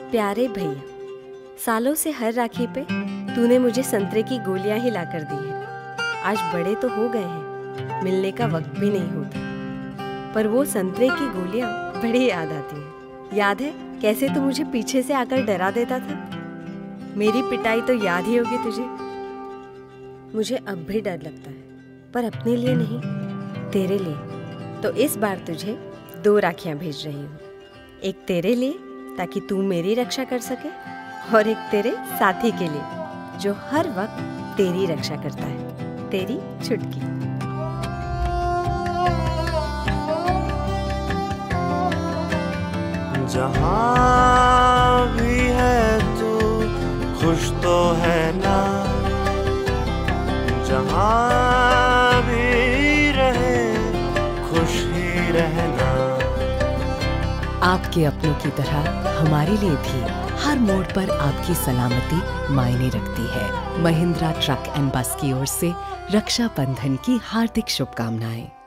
प्यारे भैया, सालों से हर राखी पे तूने मुझे संतरे की गोलियां ही लाकर दी हैं। आज बड़े तो हो गए हैं, मिलने का वक्त भी नहीं होता, पर वो संतरे की गोलियां बड़ी याद आती हैं। याद है कैसे तू मुझे पीछे से आकर डरा देता था? मेरी पिटाई तो याद ही होगी तुझे। मुझे अब भी डर लगता है, पर अपने लिए नहीं, तेरे लिए। तो इस बार तुझे 2 राखियां भेज रही हूँ, एक तेरे लिए ताकि तू मेरी रक्षा कर सके, और एक तेरे साथी के लिए जो हर वक्त तेरी रक्षा करता है, तेरी छुटकी। जहाँ भी है तू खुश तो है ना, जहाँ भी रहे खुश ही रहना। आपके अपनों की तरह हमारे लिए भी हर मोड़ पर आपकी सलामती मायने रखती है। महिंद्रा ट्रक एंड बस की ओर से रक्षा बंधन की हार्दिक शुभकामनाएं।